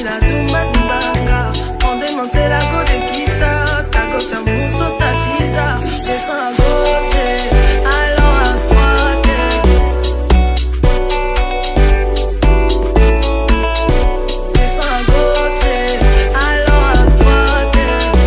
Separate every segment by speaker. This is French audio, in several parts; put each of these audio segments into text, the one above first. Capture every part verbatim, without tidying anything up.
Speaker 1: qu'il a tout matibanga. On demande c'est la go de qui ça. Ta gauche à mousso ta tisa. Descends à gauche, allons à droite. Descends à gauche, allons à droite.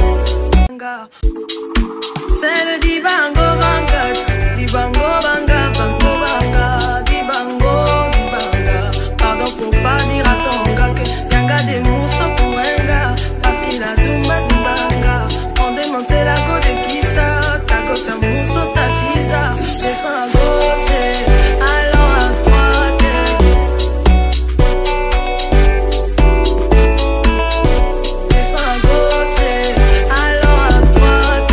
Speaker 1: C'est le dibango banga, dibango banga, bango banga, dibango, dibanga. Pardon pour pas dire à ton gars que y'a des mousses pour un gars, parce qu'il a tout matibanga. On demande c'est la go de qui ça. Ta gauche à mousso ta tisa. Descends à gauche, allons à droite. Descends à gauche, allons à droite.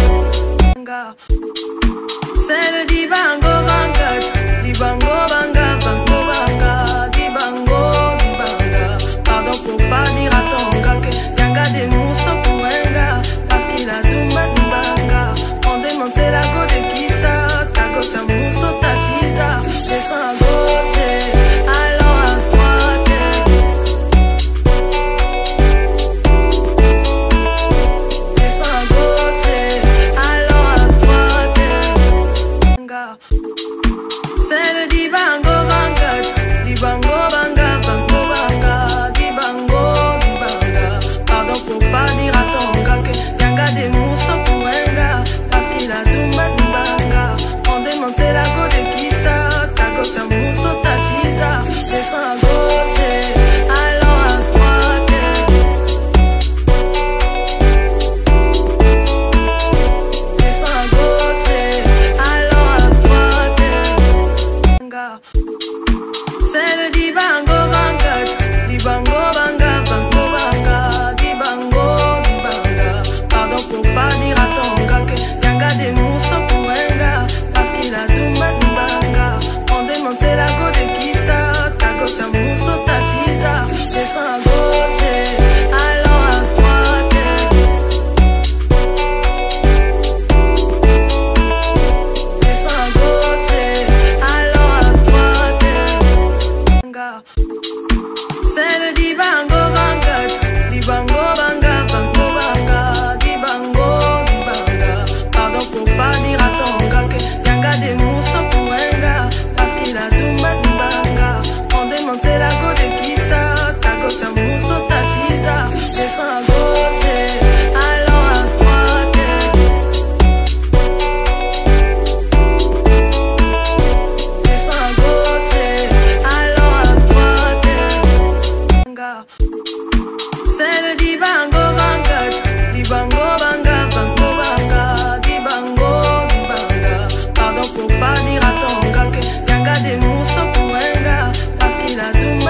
Speaker 1: C'est le dibango banga, dibango banga, bango banga, dibango, dibanga. Pardon pour pas dire à ton gars que y'a des mousses pour un gars, parce qu'il a tout matibanga. On demande c'est la go de qui ça. Ta gauche à mousso ta tisa. Descends à gauche, allons à droite. Descends à gauche, allons à droite. C'est le dibango banga, dibango banga, bango banga, dibango, dibanga. Pardon pour pas dire à ton gars que y'a des mousses pour un gars, parce qu'il a tout matibanga. On demande c'est la go de qui ça. Ta gauche à mousso ta tisa. Descends à gauche, allons à droite. Descends à gauche, allons à droite. C'est le dibango banga, dibango banga, bango banga, dibango, dibanga. Pardon pour pas dire à ton gars que y'a des mousses pour un gars, parce qu'il a tout matibanga. On demande c'est la go de qui ça. Ta gauche à mousso ta tisa. Descends à gauche, allons à droite. Descends à gauche, allons à droite. C'est le dibango banga, dibango banga, bango banga, dibango, dibanga. Pardon pour pas dire à ton gars que y'a des mousses pour un gars, parce qu'il a tout matibanga. On demande c'est la go de qui ça. Ta gauche à mousso ta tisa. Descends à gauche, allons à droite. Descends à gauche, allons à droite. C'est le dibango banga, dibango banga, bango banga, dibango, dibanga. Pardon pour pas dire à ton gars que y'a des mousses pour un gars, parce qu'il a tout